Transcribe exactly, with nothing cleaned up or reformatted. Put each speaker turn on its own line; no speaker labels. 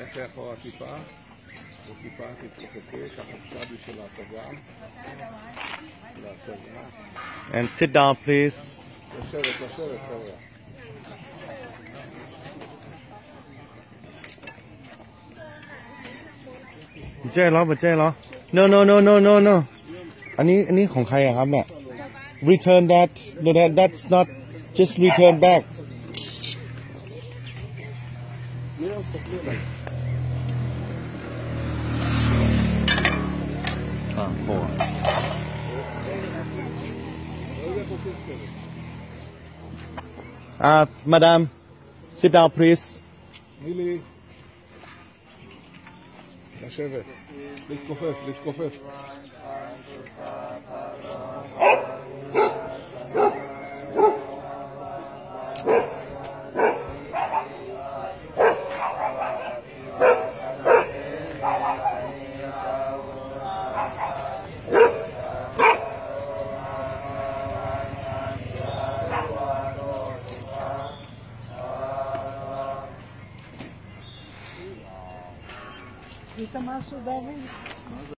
תלכי אחורה טיפה, וטיפה תתרחקי, ככה צ'אבי של ההצגה. להצגה.
And sit down, please.
לשבת, לשבת, חבר'ה.
เจ๊เหรอเจ๊เหรอ no no no no no no อันนี้อันนี้ของใครอะครับเนี่ย return that no that that's not just return back อ่าโหอ่า madam sit down please
מילי. לשבת, להתכופף, להתכופף.
עשית משהו, דוד?